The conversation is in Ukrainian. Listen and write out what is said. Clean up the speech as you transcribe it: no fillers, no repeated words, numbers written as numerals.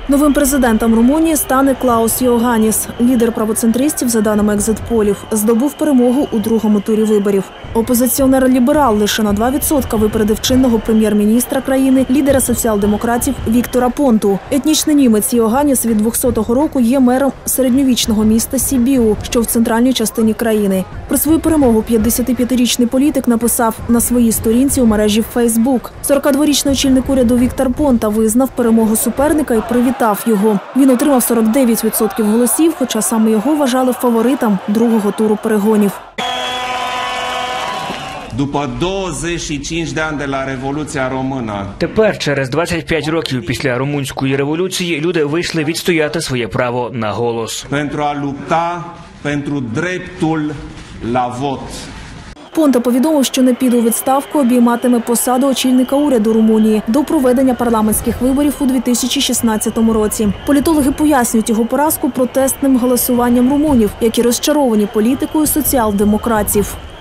Новим президентом Румунії стане Клаус Йоганніс. Лідер правоцентристів, за даними екзит-полів, здобув перемогу у другому турі виборів. Опозиціонер-ліберал лише на 2% випередив чинного прем'єр-міністра країни, лідера соціал-демократів Віктора Понту. Етнічний німець Йоганніс від 2000 року є мером середньовічного міста Сібіу, що в центральній частині країни. Про свою перемогу 55-річний політик написав на своїй сторінці у мережі Facebook. 42-річний очільник уряду Віктор Понта визнав перемогу суперника і привітав його. Він отримав 49% голосів, хоча саме його вважали фаворитом другого туру перегонів. Тепер, через 25 років після румунської революції, люди вийшли відстояти своє право на голос. Понта повідомив, що не піде у відставку, обійматиме посаду очільника уряду Румунії до проведення парламентських виборів у 2016 році. Політологи пояснюють його поразку протестним голосуванням румунів, які розчаровані політикою соціал-демократів.